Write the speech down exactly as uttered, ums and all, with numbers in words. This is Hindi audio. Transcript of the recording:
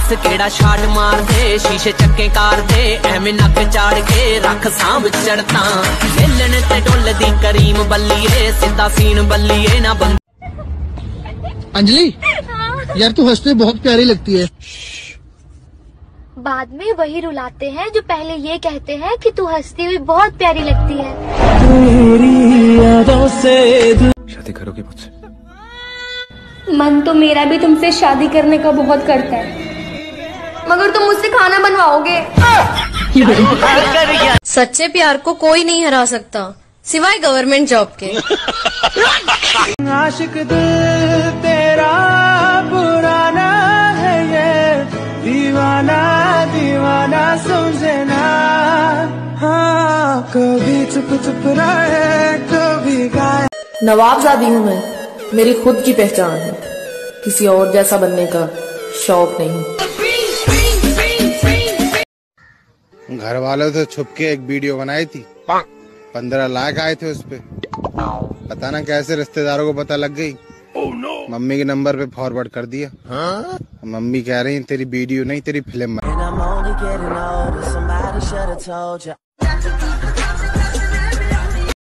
दस केड़ा शाट मार दे, शीशे चक्के कार दे, एवें नक चाड़ के रख सांभ चढ़ता। हिलण ते डुलदी करीम बल्लीए, सीधा सीन बल्लीए ना बंद। अंजलि यार तू हंसते बहुत प्यारी लगती है। बाद में वही रुलाते हैं जो पहले ये कहते हैं कि तू हंसती हुई बहुत प्यारी लगती है। शादी करोगी मुझसे? मन तो मेरा भी तुमसे शादी करने का बहुत करता है, मगर तुम मुझसे खाना बनवाओगे। सच्चे प्यार को कोई नहीं हरा सकता सिवाय गवर्नमेंट जॉब के। आशिक दिल तेरा पुराना है ये, दीवाना दीवाना समझे ना। हाँ कभी चुप चुप रहे कभी गाए। नवाबजादी हूँ मैं, मेरी खुद की पहचान है, किसी और जैसा बनने का शौक नहीं। घर वालों से छुप के एक वीडियो बनाई थी, पंद्रह लाख आए थे उस पे। पता ना कैसे रिश्तेदारों को पता लग गई। oh, no. मम्मी के नंबर पे फॉरवर्ड कर दिया। हाँ? मम्मी कह रही तेरी वीडियो नहीं तेरी फिल्म।